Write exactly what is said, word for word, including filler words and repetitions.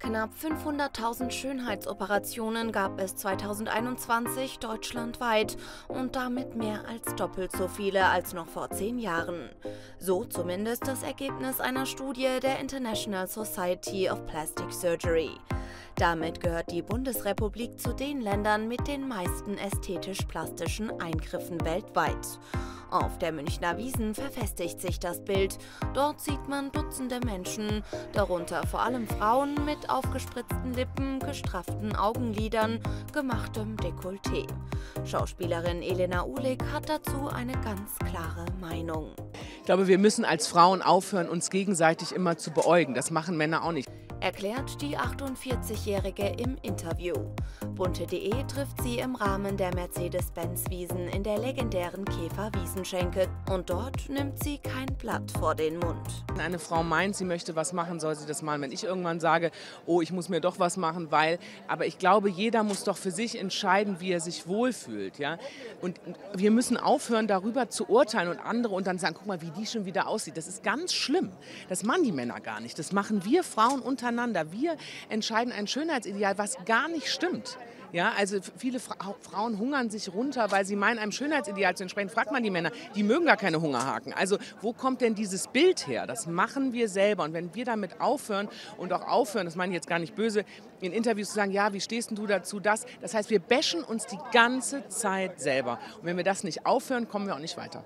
Knapp fünfhunderttausend Schönheitsoperationen gab es zweitausendeinundzwanzig deutschlandweit und damit mehr als doppelt so viele als noch vor zehn Jahren. So zumindest das Ergebnis einer Studie der International Society of Plastic Surgery. Damit gehört die Bundesrepublik zu den Ländern mit den meisten ästhetisch-plastischen Eingriffen weltweit. Auf der Münchner Wiesn verfestigt sich das Bild. Dort sieht man Dutzende Menschen, darunter vor allem Frauen mit aufgespritzten Lippen, gestrafften Augenlidern, gemachtem Dekolleté. Schauspielerin Elena Uhlig hat dazu eine ganz klare Meinung. Ich glaube, wir müssen als Frauen aufhören, uns gegenseitig immer zu beäugen. Das machen Männer auch nicht. Erklärt die achtundvierzigjährige im Interview. Bunte punkt de trifft sie im Rahmen der Mercedes-Benz-Wiesn in der legendären Käfer-Wiesenschenke und dort nimmt sie kein Blatt vor den Mund. Wenn eine Frau meint, sie möchte was machen, soll sie das machen. Wenn ich irgendwann sage, oh, ich muss mir doch was machen, weil, aber ich glaube, jeder muss doch für sich entscheiden, wie er sich wohlfühlt. Ja? Und wir müssen aufhören, darüber zu urteilen und andere und dann sagen, guck mal, wie die schon wieder aussieht. Das ist ganz schlimm. Das machen die Männer gar nicht. Das machen wir Frauen untereinander. Wir entscheiden ein Schönheitsideal, was gar nicht stimmt. Ja, also viele Fra Frauen hungern sich runter, weil sie meinen, einem Schönheitsideal zu entsprechen. Fragt man die Männer, die mögen gar keine Hungerhaken. Also wo kommt denn dieses Bild her? Das machen wir selber. Und wenn wir damit aufhören und auch aufhören, das meine ich jetzt gar nicht böse, in Interviews zu sagen, ja, wie stehst du dazu, das? Das heißt, wir bashen uns die ganze Zeit selber. Und wenn wir das nicht aufhören, kommen wir auch nicht weiter.